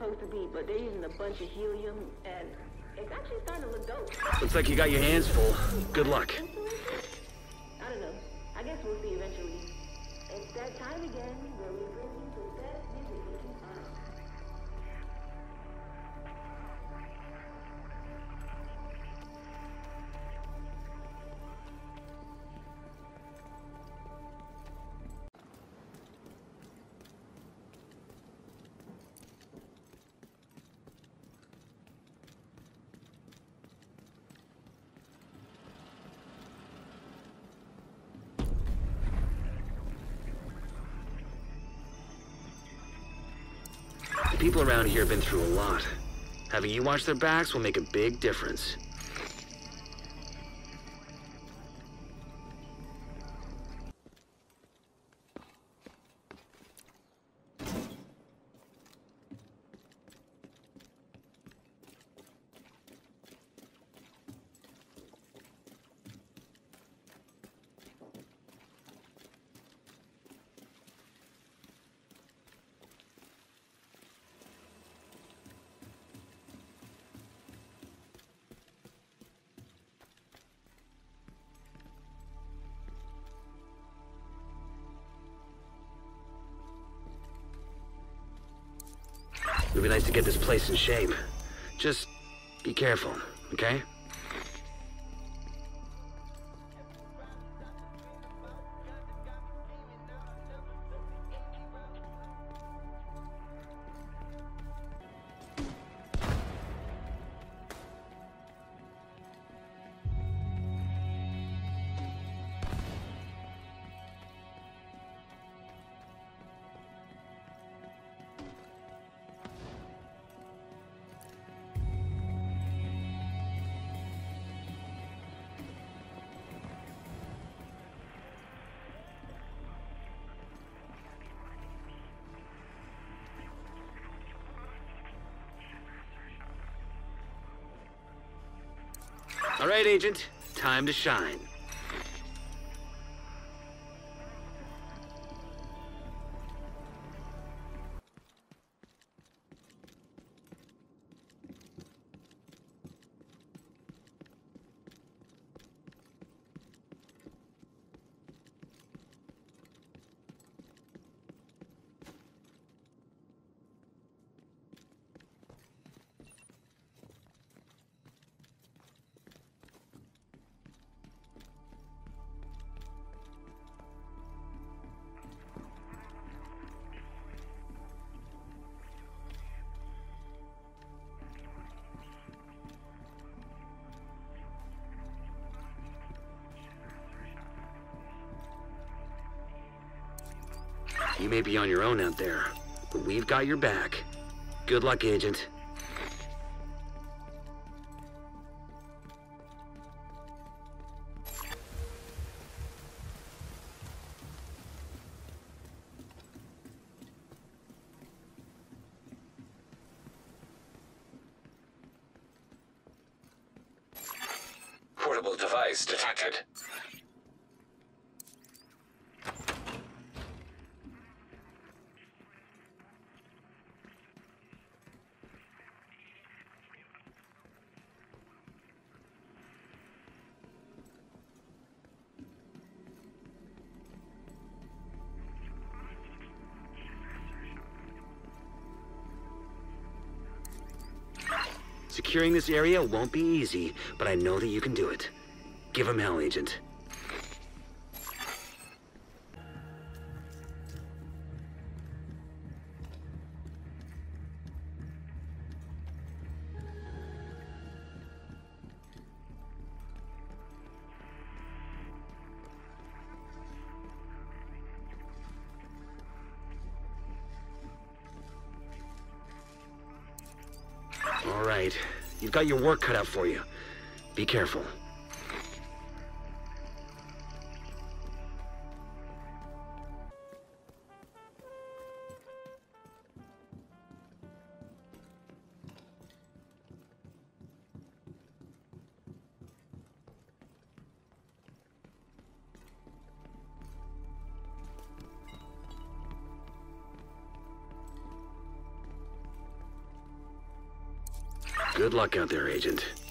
supposed to be, but they're using a bunch of helium, and it's actually starting to look dope. Looks like you got your hands full. Good luck. I don't know. I guess we'll see eventually. It's that time again where we bring you the best music you can find. The people around here have been through a lot. Having you watch their backs will make a big difference. It would be nice to get this place in shape. Just be careful, okay? All right, Agent. Time to shine. You may be on your own out there, but we've got your back. Good luck, Agent. Portable device detected. Securing this area won't be easy, but I know that you can do it. Give him hell, Agent. All right. You've got your work cut out for you. Be careful. Good luck out there, Agent.